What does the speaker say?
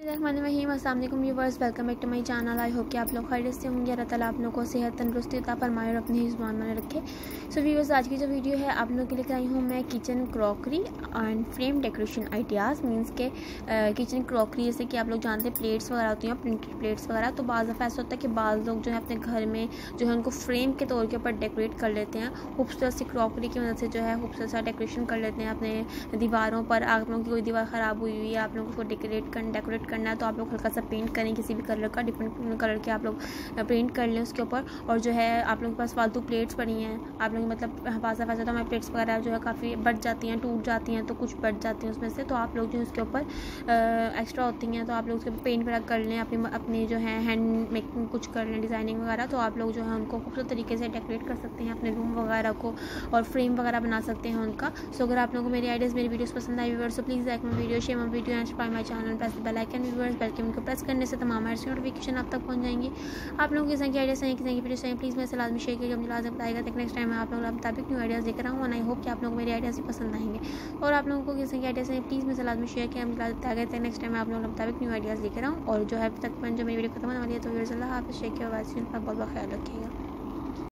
अस्सलाम वालेकुम viewers, welcome back to my channel. I hope कि आप लोग खैरियत से होंगे। अल्लाह ताला आप लोगों को सेहत तंदुरुस्ती अता फरमाए और अपनी ज़ुबान में रखे। सो व्यूअर्स, आज की जो वीडियो है आप लोगों के लिए आई हूँ मैं kitchen crockery and frame decoration ideas. Means के किचन क्रॉकरी जैसे कि आप लोग जानते हैं प्लेट्स वगैरह होती हैं, प्रिंटेड प्लेट्स वगैरह। तो बाज़ दफ़ा ऐसा होता है कि बाज़ लोग जो है अपने घर में जो है उनको फ्रेम के तौर के ऊपर डेकोरेट कर लेते हैं। खूबसूरत सी क्रॉकरी की मदद से जो है खूबसूरत सा डेकोरेशन कर लेते हैं अपने दीवारों पर। आप लोगों की कोई दीवार ख़राब हुई है, आप लोगों को डेकोरेट करना है तो आप लोग हल्का सा पेंट करें, किसी भी कलर का, डिफरेंट कलर के आप लोग पेंट कर लें उसके ऊपर। और जो है आप लोगों के पास फालतू प्लेट्स पड़ी हैं, आप लोग मतलब पासा तो हमारी प्लेट्स वगैरह जो है काफ़ी बढ़ जाती हैं, टूट जाती हैं, तो कुछ बढ़ जाती हैं उसमें से, तो आप लोग जो है उसके ऊपर एक्स्ट्रा होती हैं तो आप लोग उसके ऊपर पेंट वगैरह कर लें, अपनी जो है हैंड मेकिंग कुछ कर लें, डिज़ाइनिंग वगैरह। तो आप लोग जो है उनको खूबसूरत तरीके से डेकोरेट कर सकते हैं अपने रूम वगैरह को, और फ्रेम वगैरह बना सकते हैं उनका। सो अगर आप लोगों को मेरी आइडियाज़, मेरी वीडियोस पसंद आई व्यूअर्स, तो please like my video, share my video and subscribe my channel, press the bell icon viewers. Bell के उनको प्रेस करने से तमाम ऐसी नोटिफिकेशन आप तक पहुंच जाएंगी। आप लोगों की संख्या आइडियाज़ हैं, किसी वीडियो चाहिए प्लीज़ मेरे से लाजमी शेयर कीजिए, मुझे लाजमी बताएगा। तक नेक्स्ट टाइम मैं आप लोगों के मुताबिक न्यू आइडियाज़ लेकर आऊँ, और आई होप कि आप लोगों को मेरे आइडियाज़ भी पसंद आएंगे। और आप लोगों को किसी की आइडियाज़ हैं प्लीज़ मेरे से लाजमी शेयर किया, मुझे लाजमी बताएगा। तक नेक्स्ट टाइम मैं आप लोगों के मुताबिक न्यू आइडियाज़ लेकर आऊँ। और जो है तक जो मेरी वीडियो खत्म होने वाली है तो अल्लाह हाफ़िज़, शेयर किया, बहुत बहुत ख्याल रखिएगा।